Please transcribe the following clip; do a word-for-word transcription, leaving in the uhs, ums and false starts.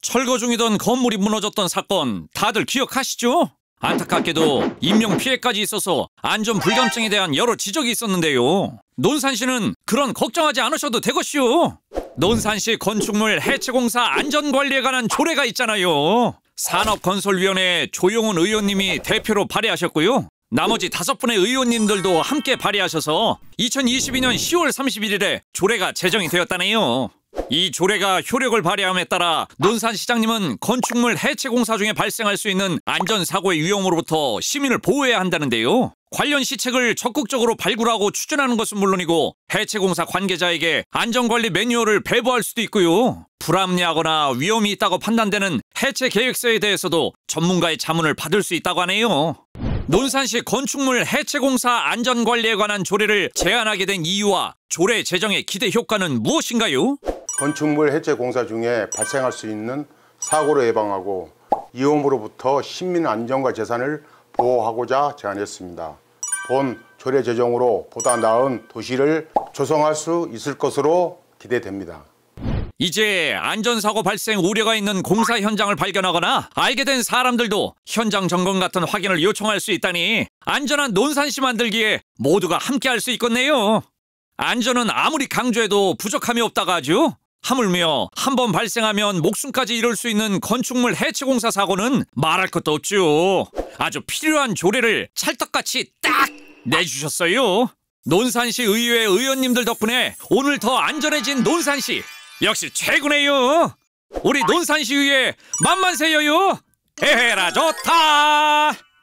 철거 중이던 건물이 무너졌던 사건 다들 기억하시죠? 안타깝게도 인명피해까지 있어서 안전불감증에 대한 여러 지적이 있었는데요. 논산시는 그런 걱정하지 않으셔도 되겠슈. 논산시 건축물 해체공사 안전관리에 관한 조례가 있잖아요. 산업건설위원회 조용훈 의원님이 대표로 발의하셨고요. 나머지 다섯 분의 의원님들도 함께 발의하셔서 이천이십이 년 시월 삼십일일에 조례가 제정이 되었다네요. 이 조례가 효력을 발휘함에 따라 논산시장님은 건축물 해체공사 중에 발생할 수 있는 안전사고의 위험으로부터 시민을 보호해야 한다는데요. 관련 시책을 적극적으로 발굴하고 추진하는 것은 물론이고 해체공사 관계자에게 안전관리 매뉴얼을 배부할 수도 있고요. 불합리하거나 위험이 있다고 판단되는 해체 계획서에 대해서도 전문가의 자문을 받을 수 있다고 하네요. 논산시 건축물 해체공사 안전관리에 관한 조례를 제안하게 된 이유와 조례 제정의 기대 효과는 무엇인가요? 건축물 해체 공사 중에 발생할 수 있는 사고를 예방하고 위험으로부터 시민 안전과 재산을 보호하고자 제안했습니다. 본 조례 제정으로 보다 나은 도시를 조성할 수 있을 것으로 기대됩니다. 이제 안전사고 발생 우려가 있는 공사 현장을 발견하거나 알게 된 사람들도 현장 점검 같은 확인을 요청할 수 있다니 안전한 논산시 만들기에 모두가 함께 할 수 있겠네요. 안전은 아무리 강조해도 부족함이 없다가 하죠. 하물며 한 번 발생하면 목숨까지 잃을 수 있는 건축물 해체공사 사고는 말할 것도 없죠. 아주 필요한 조례를 찰떡같이 딱 내주셨어요. 논산시 의회 의원님들 덕분에 오늘 더 안전해진 논산시. 역시 최고네요. 우리 논산시 의회 만만세요요. 에헤라 좋다.